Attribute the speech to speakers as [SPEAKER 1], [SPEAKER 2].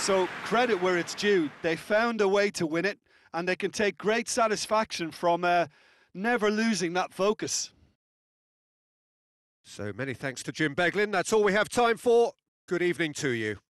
[SPEAKER 1] So credit where it's due. They found a way to win it, and they can take great satisfaction from never losing that focus.
[SPEAKER 2] So many thanks to Jim Beglin. That's all we have time for. Good evening to you.